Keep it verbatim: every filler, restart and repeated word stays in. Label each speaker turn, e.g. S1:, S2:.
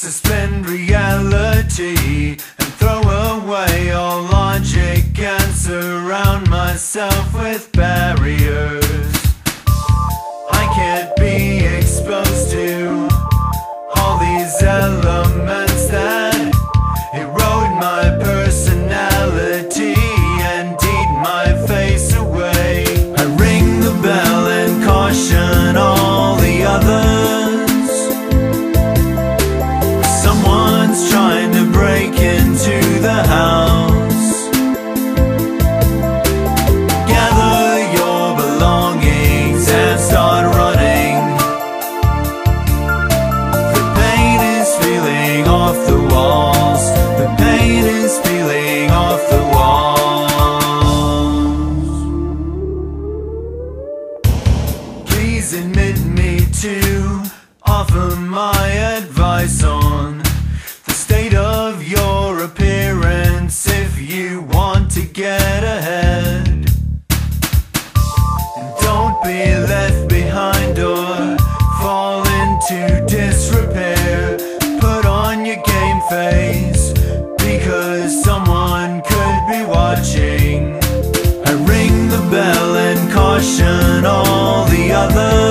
S1: Suspend reality and throw away all logic and surround myself with barriers. I can't be exposed to all these elements that erode my personality and eat my face away. I ring the bell and caution all the others. Someone's trying to break into the house. Gather your belongings and start running. The pain is feeling off the walls. The pain is feeling off the walls. Please admit me to offer my advice on the state of your appearance if you want to get ahead. And don't be left behind or fall into disrepair. Put on your game face, because someone could be watching. I ring the bell and caution all the others.